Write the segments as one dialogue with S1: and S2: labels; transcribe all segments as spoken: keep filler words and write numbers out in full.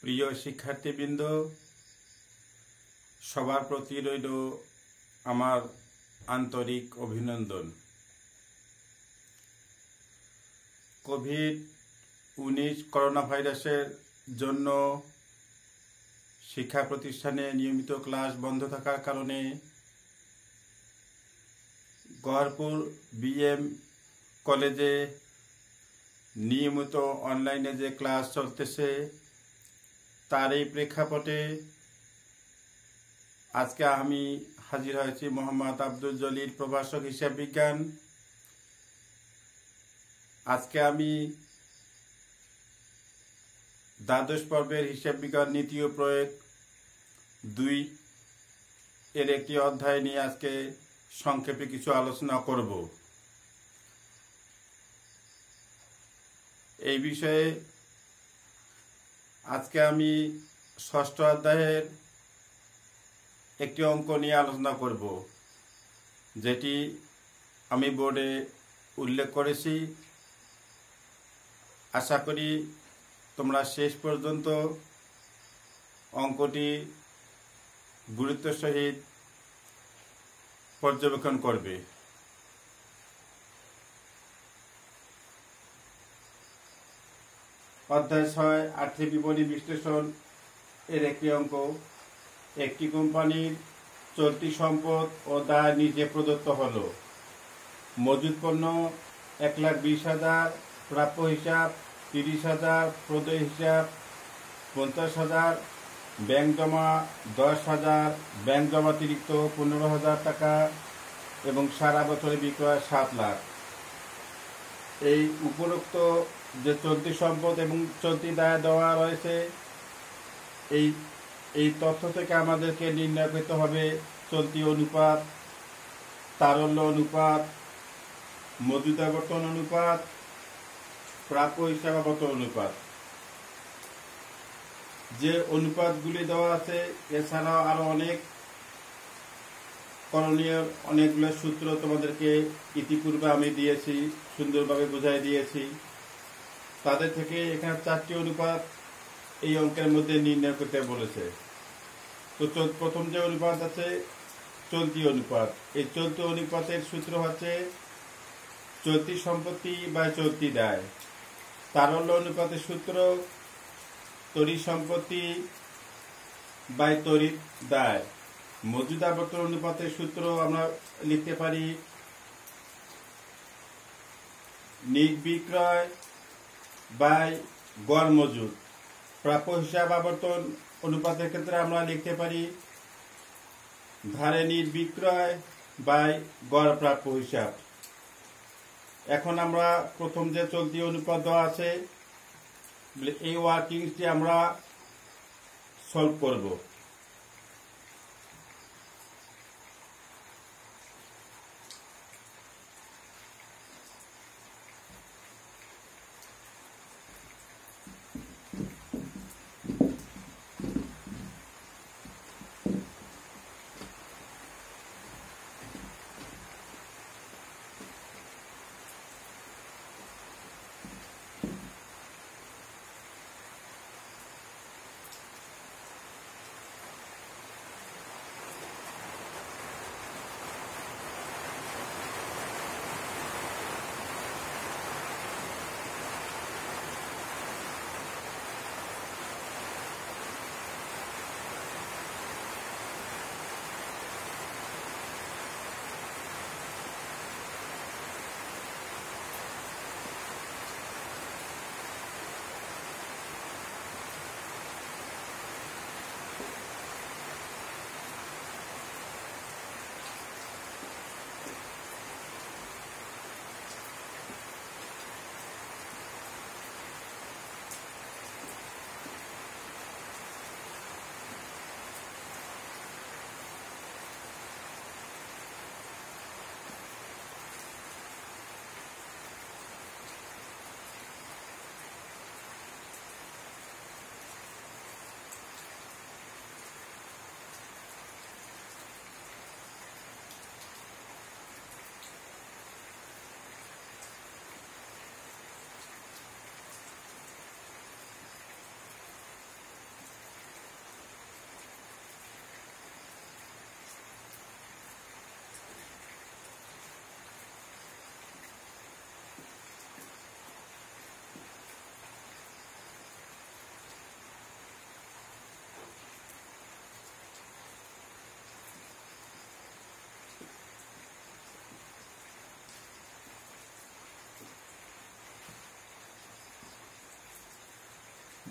S1: প্রিয় শিক্ষার্থীবৃন্দ, সবার প্রতি রইল আমার আন্তরিক অভিনন্দন। কোভিড উনিশ করোনা ভাইরাসের জন্য শিক্ষা প্রতিষ্ঠানে নিয়মিত ক্লাস বন্ধ থাকার কারণে গহরপুর বিএম কলেজে নিয়মিত অনলাইনে যে ক্লাস চলতেছে তার এই প্রেক্ষাপটে আজকে আমি হাজির হয়েছি মোহাম্মদ আব্দুল জলিল, প্রভাষক হিসাব বিজ্ঞান। আজকে আমি দ্বাদশ পর্বের হিসাব বিজ্ঞান নীতি ও প্রয়োগ দুই এর একটি অধ্যায় নিয়ে আজকে সংক্ষেপে কিছু আলোচনা করব। এই বিষয়ে আজকে আমি ষষ্ঠ অধ্যায়ের একটি অঙ্ক নিয়ে আলোচনা করব, যেটি আমি বোর্ডে উল্লেখ করেছি। আশা করি তোমরা শেষ পর্যন্ত অঙ্কটি গুরুত্বের সহিত পর্যবেক্ষণ করবে। অধ্যায় ছয় আর্থিক বিবরণী বিশ্লেষণ এর একটি অঙ্ক। একটি কোম্পানির চলতি সম্পদ ও দায় নিচে প্রদত্ত হল। মজুদ পণ্য এক লাখ বিশ হাজার, প্রাপ্য হিসাব তিরিশ হাজার, প্রদেয় হিসাব পঞ্চাশ হাজার, ব্যাংক জমা দশ হাজার, ব্যাংক জমা অতিরিক্ত পনেরো হাজার টাকা এবং সারা বছরে বিক্রয় সাত লাখ। এই উপরোক্ত যে চলতি সম্পদ এবং চলতি দায় দেওয়া রয়েছে, এই এই তথ্য থেকে আমাদেরকে নির্ণয় করতে হবে চলতি অনুপাত, তারল্য অনুপাত, মজুদ আবর্তন অনুপাত, প্রাপ্য হিসাব আবর্তন অনুপাত। যে অনুপাতগুলি দেওয়া আছে এছাড়াও আরো অনেক করণীয় অনেকগুলো সূত্র তোমাদেরকে ইতিপূর্বে আমি দিয়েছি, সুন্দরভাবে বুঝাই দিয়েছি। তাদের থেকে এখানে চারটি অনুপাত এই অঙ্কের মধ্যে নির্ণয় করতে বলেছে। তো প্রথম যে অনুপাত আছে চলতি অনুপাত। এই চলতি অনুপাতের সূত্র হচ্ছে চলতি সম্পত্তি বা চলতি দায়। তারল্য অনুপাতের সূত্র তড়িৎ সম্পত্তি বাই তড়িৎ দায়। মজুদ আবর্তন অনুপাতের সূত্র আমরা লিখতে পারি নিট বিক্রয় বাই গড় মজুদ। প্রাপ্য হিসাব আবর্তন অনুপাতের ক্ষেত্রে আমরা লিখতে পারি ধারে নিট বিক্রয় বাই গড় প্রাপ্য হিসাব। এখন আমরা প্রথম যে চলতি অনুপাত দেওয়া আছে এই ওয়ার্কিংসটি আমরা সলভ করব।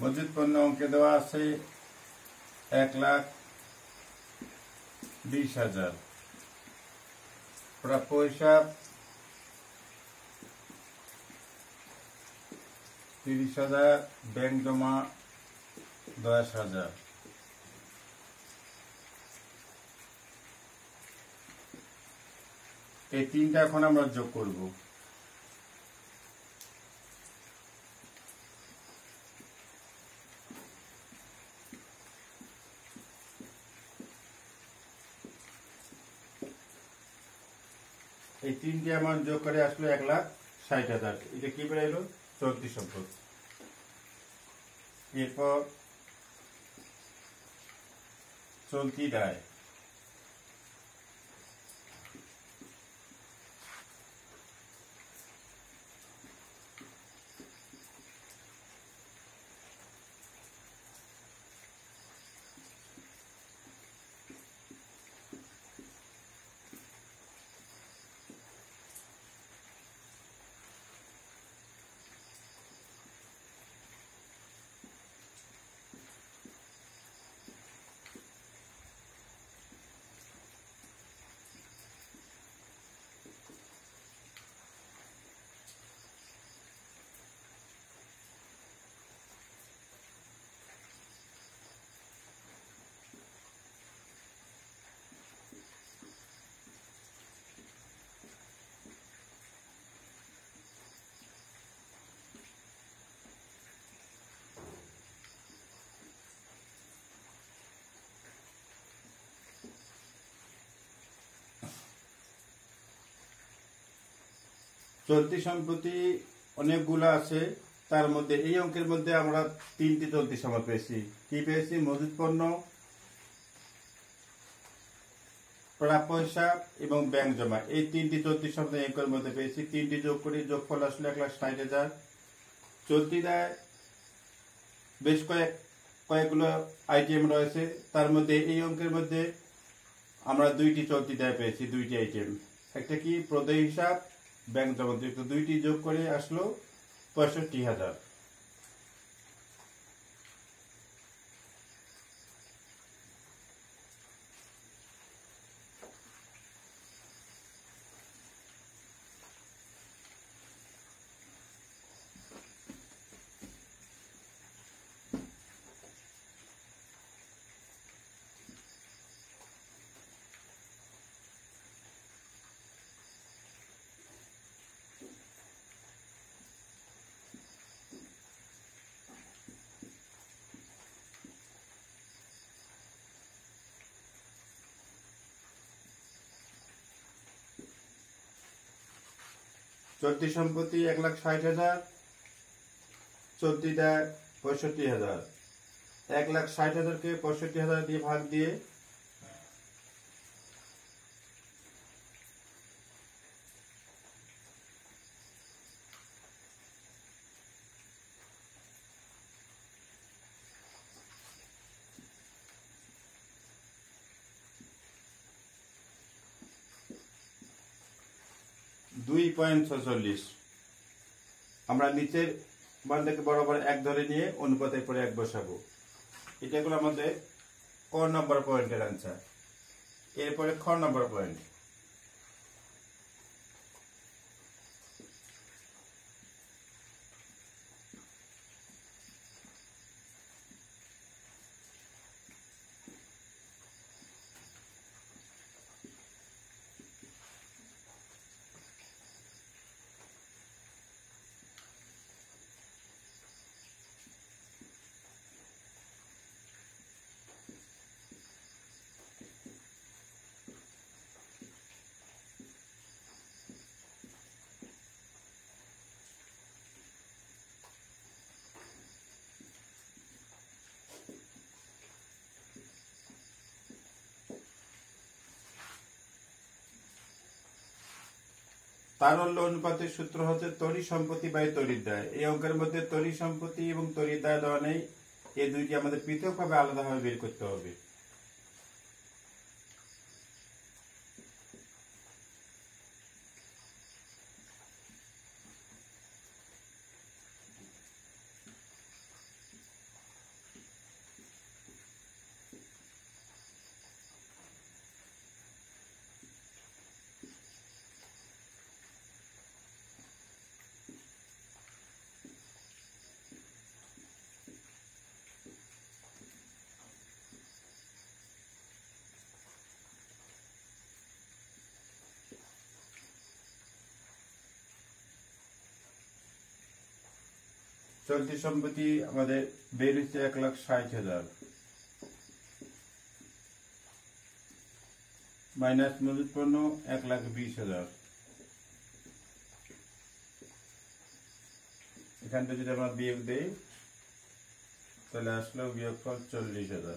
S1: মজুদ পণ্য অঙ্কে দেওয়া আছে এক লাখ বিশ হাজার। প্রাপ্য হিসাব তিরিশ হাজার, ব্যাংক জমা দশ হাজার। এই তিনটা এখন আমরা যোগ করব। এই তিনটি আমার যোগ করে আসলো এক লাখ ষাট হাজার। এটা কি বেড়াইলো? চলতি সম্পদ। এরপর চলতি দায়। চলতি সম্পত্তি অনেকগুলো আছে, তার মধ্যে এই অঙ্কের মধ্যে আমরা তিনটি চলতি সম্পদ পেয়েছি। কি পেয়েছি? মজুদ পণ্য, প্রাপ্য হিসাব এবং ব্যাংক জমা। এই তিনটি চলতি সম্পদ এই অঙ্কের মধ্যে পেয়েছি। তিনটি যোগ করি, যোগফল আসলে এক লাখ ষাট হাজার। চলতি দায় বেশ কয়েক কয়েকগুলো আইটেম রয়েছে, তার মধ্যে এই অঙ্কের মধ্যে আমরা দুইটি চলতি দায় পেয়েছি, দুইটি আইটেম। একটা কি? প্রদেয় হিসাব, ব্যাংক জমা। দুইটি যোগ করে আসলো পঁয়ষট্টি হাজার। চলতি সম্পত্তি এক লাখ ষাট হাজার, চলতি দায় পঁয়ষট্টি হাজার। এক লাখ ষাট হাজারকে পঁয়ষট্টি হাজার দিয়ে ভাগ দিয়ে দুই পয়েন্ট ছচল্লিশ আমরা নিচের বান্ডাকে বরাবর এক ধরে নিয়ে অনুপাতের পরে এক বসাবো। এটা হলো আমাদের ক নম্বর পয়েন্টের আনসার। এরপরে খ নম্বর পয়েন্ট। তারল্য অনুপাতের সূত্র হচ্ছে তড়িৎ সম্পত্তি বাই তড়িৎ দায়। এই অঙ্কের মধ্যে তড়িৎ সম্পত্তি এবং তড়িৎ দায় দেওয়া নেই, এই দুইটি আমাদের পৃথকভাবে আলাদাভাবে বের করতে হবে। চলতি সম্পত্তি আমাদের বের হচ্ছে এক লাখ ষাট হাজার মাইনাস মজুত পণ্য এক লাখ বিশ হাজার। এখান থেকে যদি আমরা বিয়োগ দেই তাহলে আসলো বিয়োগফল চল্লিশ হাজার।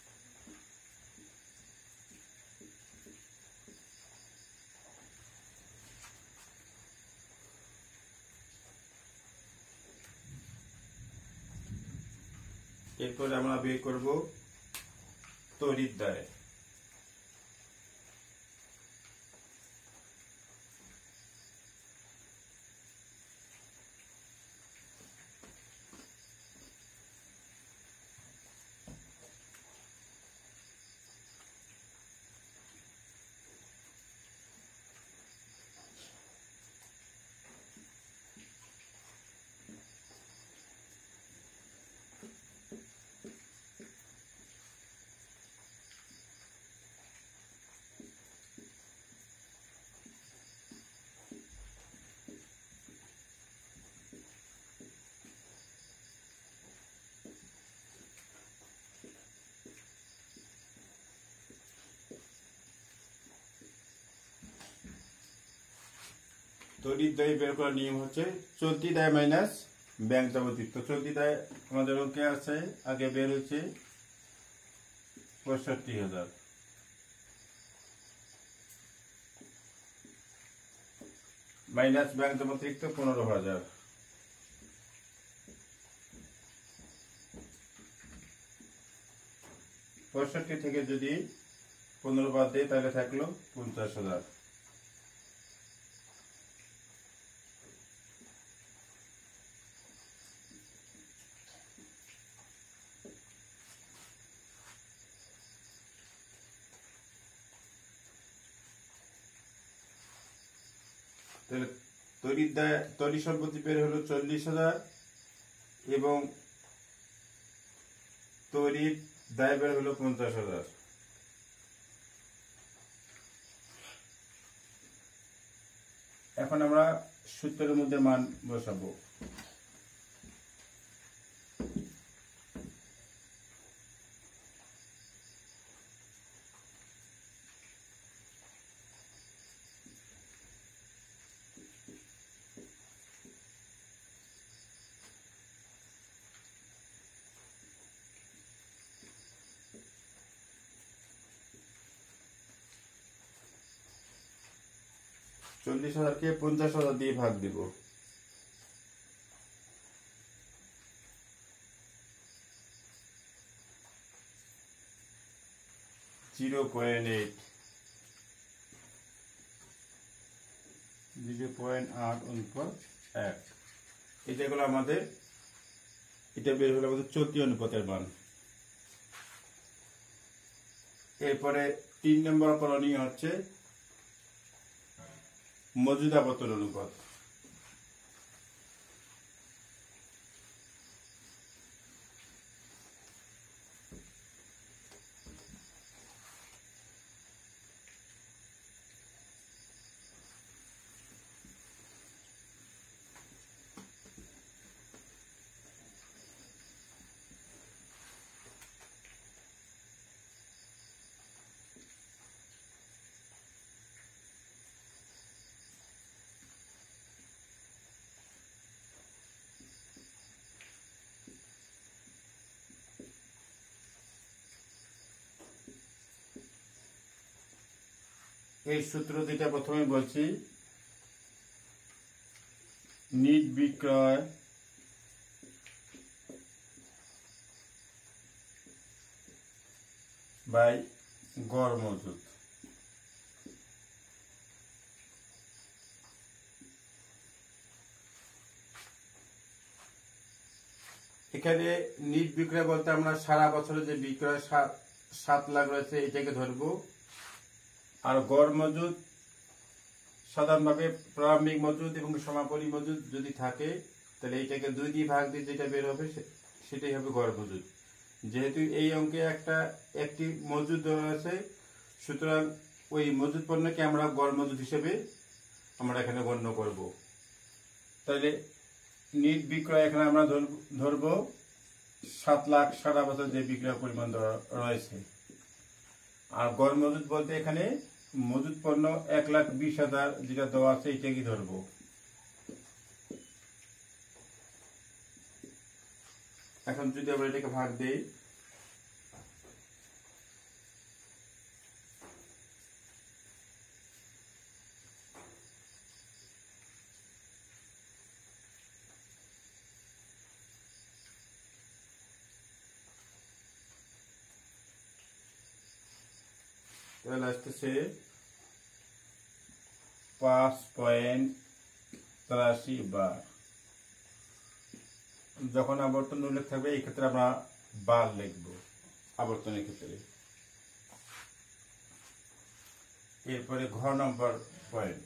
S1: এরপরে আমরা বের করব তড়িৎ দায়। তড়িৎ দায় বের করার নিয়ম হচ্ছে চলতি দায় মাইনাস ব্যাংক যাবতীয়। তো চলতি দায় আমাদের অঙ্কে আছে, আগে বের হচ্ছে পঁয়ষট্টি হাজার মাইনাস ব্যাংক যাবতীয় পনেরো হাজার। পঁয়ষট্টি থেকে যদি পনেরো বাদ দেয় তাহলে থাকলো পঞ্চাশ হাজার। তাহলে তড়িৎ দায় তড়িৎ সম্পত্তি বের হলো চল্লিশ হাজার এবং তড়িৎ দায় বের হলো পঞ্চাশ হাজার। এখন আমরা সূত্রের মধ্যে মান বসাবো। চল্লিশ হাজারকে পঞ্চাশ হাজার দিয়ে ভাগ দিব। Zero point eight zero point আট অনুপাত এক। এটা হলো আমাদের এটা বের হলো আমাদের চলতি অনুপাতের মান। এরপরে তিন নম্বর করণীয় হচ্ছে মজুদ আবর্তন অনুপাত। এই সূত্র দুইটা প্রথমে বলছি, নিট বিক্রয় বাই গড় মজুদ। এখানে নিট বিক্রয় বলতে আমরা সারা বছরে যে বিক্রয় সাত লাখ রয়েছে এটাকে ধরবো, আর গড় মজুদ সাধারণভাবে প্রারম্ভিক মজুদ এবং সমাপনী মজুদ যদি থাকে তাহলে এইটাকে দুই দিয়ে ভাগ দিয়ে যেটা বের হবে সেটাই হবে গড় মজুদ। যেহেতু এই অঙ্কে একটা একটি মজুদ দেওয়া আছে, সুতরাং ওই মজুদ পণ্যকে আমরা গড় মজুদ হিসেবে আমরা এখানে গণ্য করব। তাহলে নিট বিক্রয় এখানে আমরা ধরবো সাত লাখ সারা বছর যে বিক্রয় পরিমাণ রয়েছে। আর গড় মজুদ বলতে এখানে মজুদ পণ্য এক লাখ বিশ হাজার যেটা দেওয়া আছে এটাকে ধরবো। এখন যদি আমরা এটাকে ভাগ দিই, তাহলে আসতেছে পাঁচ পয়েন্ট তিরাশি বার। যখন আবর্তন উল্লেখ থাকবে এই ক্ষেত্রে আমরা বার লিখব আবর্তনের ক্ষেত্রে। এরপরে ঘ নম্বর পয়েন্ট,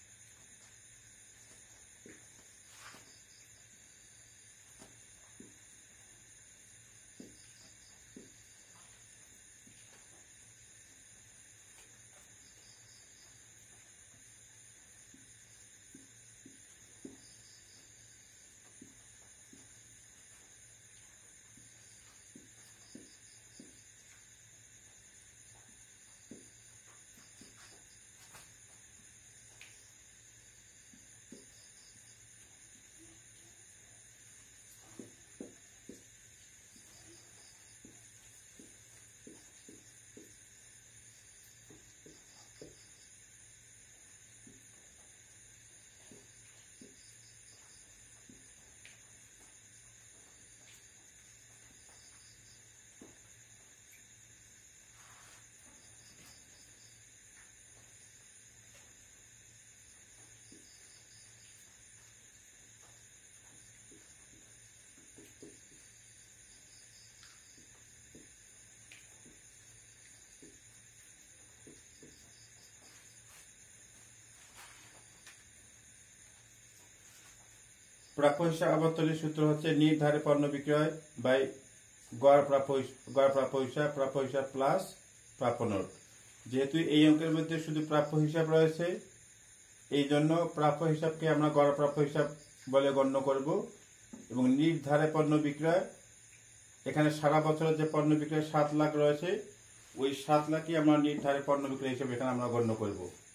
S1: প্রাপ্য হিসাব আবর্তনের সূত্র হচ্ছে নির্ধারে পণ্য বিক্রয় বাই গড় প্রাপ্য গড় প্রাপ্য হিসাব, প্রাপ্য হিসাব প্লাস প্রাপ্য নোট। যেহেতু এই অঙ্কের মধ্যে শুধু প্রাপ্য হিসাব রয়েছে, এই জন্য প্রাপ্য হিসাবকে আমরা গড় প্রাপ্য হিসাব বলে গণ্য করব। এবং নির্ধারে পণ্য বিক্রয়, এখানে সারা বছরের যে পণ্য বিক্রয় সাত লাখ রয়েছে, ওই সাত লাখই আমরা নির্ধারে পণ্য বিক্রয় হিসেবে এখানে আমরা গণ্য করব।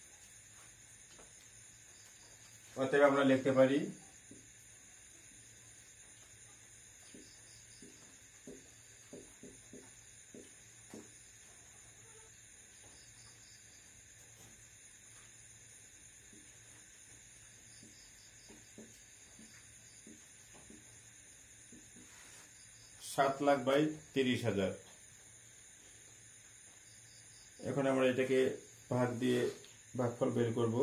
S1: অতএব আমরা লিখতে পারি সাত লাখ বাই তিরিশ হাজার। এখন আমরা এটাকে ভাগ দিয়ে ভাগফল বের করব।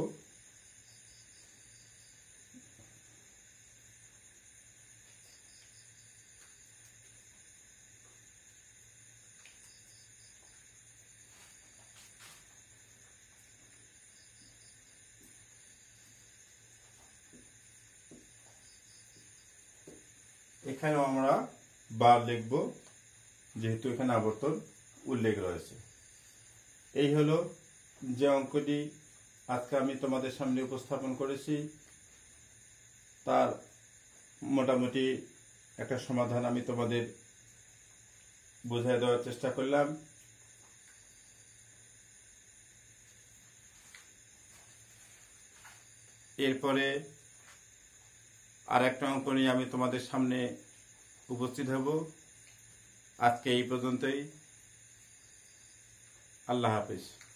S1: এখানেও আমরা বার লিখব, যেহেতু এখানে আবর্তন উল্লেখ রয়েছে। এই হলো যে অঙ্কটি আজকে আমি তোমাদের সামনে উপস্থাপন করেছি, তার মোটামুটি একটা সমাধান আমি তোমাদের বুঝিয়ে দেওয়ার চেষ্টা করলাম। এরপরে আর একটা অঙ্ক নিয়ে আমি তোমাদের সামনে উপস্থিত হব। আজকে এই পর্যন্তই। আল্লাহ হাফেজ।